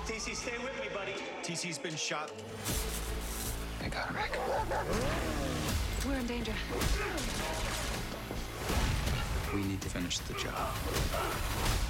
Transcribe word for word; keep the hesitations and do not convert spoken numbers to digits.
T C, stay with me, buddy. T C's been shot. I got it, Rick. We're in danger. We need to finish the job.